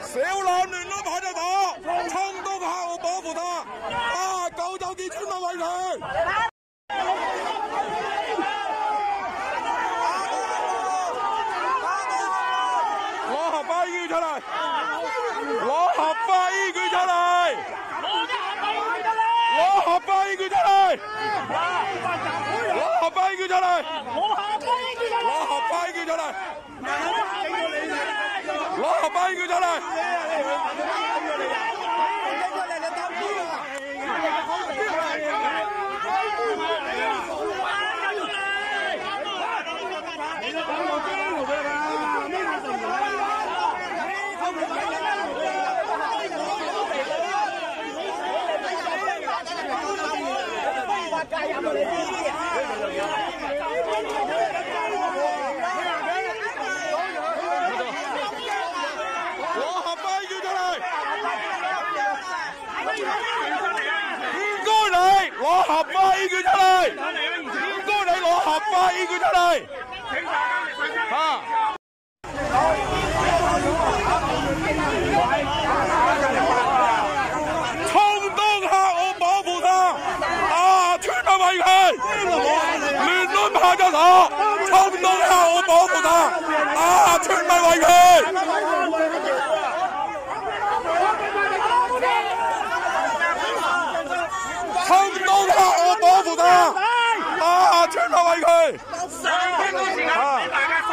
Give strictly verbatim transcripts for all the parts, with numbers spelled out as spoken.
小欖亂安排就打，衝到客戶保護他，啊！九九見村民維權。攞合法醫出嚟，攞合法醫券出嚟，攞合法醫券出嚟，攞合法醫券出嚟，攞合法醫券出嚟，攞合法醫券出嚟。攞合法醫券出嚟！唔該你攞合法醫券出嚟！嚇！充當客我保護他！啊！村民維權！亂亂拍咗手！充當客我保護他！啊！村民維權！衝到客我保護他！啊！村民維權！啊！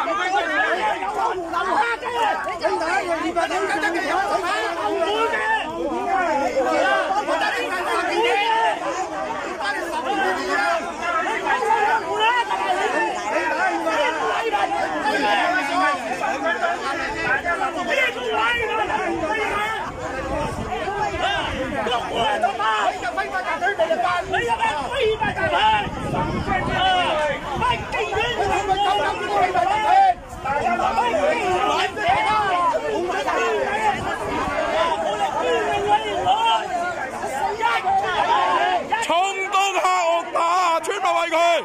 衝到客我打村民維權！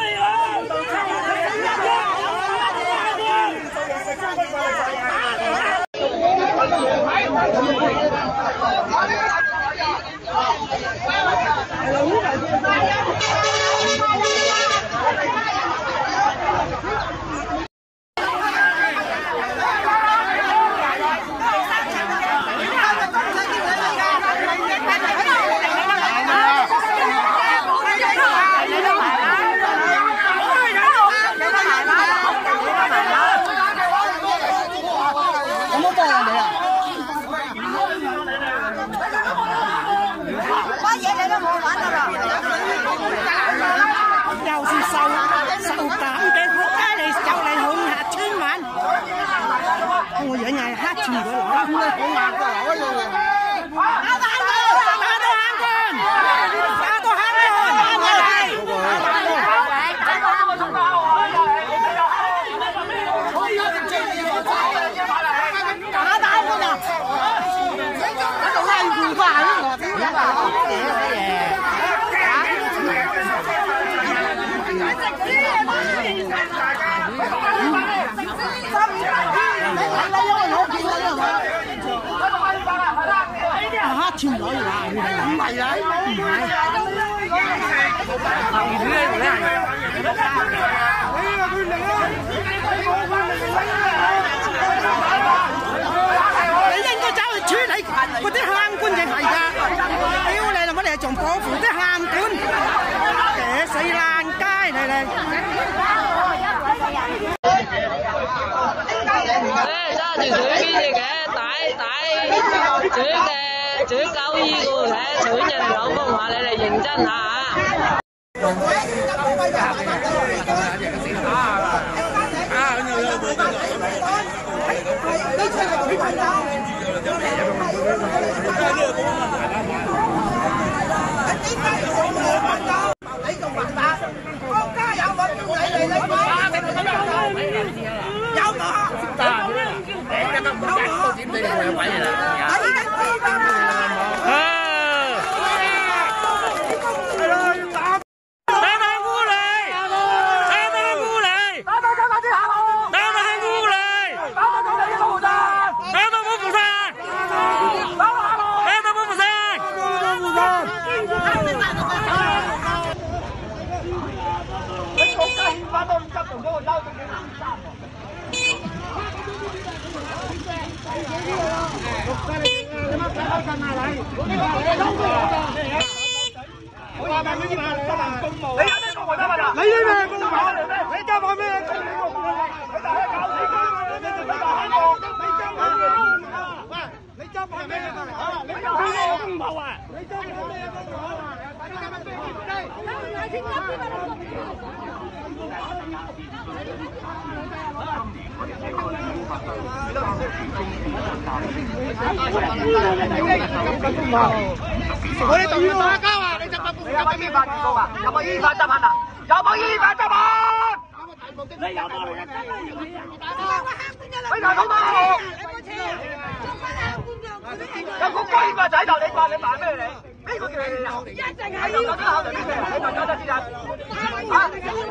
又是受受減嘅國家嚟就嚟恐嚇村民，我樣係黑住佢攞，恐嚇佢攞打到黑棍，打到黑棍，打到黑棍，打打佢啦！喺度拉褲翻呢個點啊？乜嘢？啊！全攞嚟啦，唔係啊，唔係。你應該走去處理嗰啲貪官嘅係㗎。屌你老母，你仲保護啲貪官？嘅死爛街嚟嚟！ 誒揸住水邊嘅帶帶嘴嘅嘴狗醫個嘅，隨便人老公話你哋認真下嚇。 你仲話打國家有冇叫你嚟？你講有冇？你得唔得？到點你哋有位啦？我已經知道啦。係咯，要打打到烏嚟，打到烏嚟，打到香港啲客戶，打到係烏嚟，打到到你啲負責，打到冇負責。 我話問你嘛，執行公務。你有咩公務執啊？你啲咩公務？你執下咩公務？你大家搞死佢！你做乜大閪公？你執下咩公務？喂，你執下咩公務啊？你執下咩公務啊？你執下咩公務啊？大家乜嘢？你先執啲乜我哋同佢打交啊！你執法有冇依法檢控啊？有冇依法執行啊？有冇依法執行？你有冇嚟你大佬都好。有個龜個仔就你扮你扮咩你？呢個叫你啊！一定係要考慮啲咩？你問咗就知啦。嚇！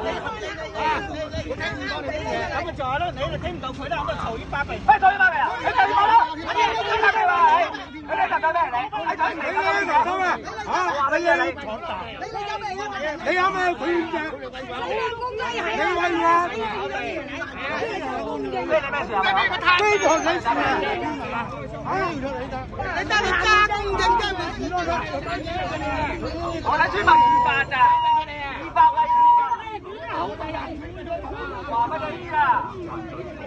咁咪就係咯，你就聽唔到佢啦，咁咪嘈冤巴閉。咩嘈冤巴閉啊？你就講咯，你你你咩話你？你你特登咩你？你睇你睇你講咩？嚇！我話俾你講大。你你有咩嘢？你有咩權啫？你威啊！咩你咩事啊？非常你事啊！你得你加工認真咪事咯？我睇村民二百咋，二百位二百，話俾你知啦。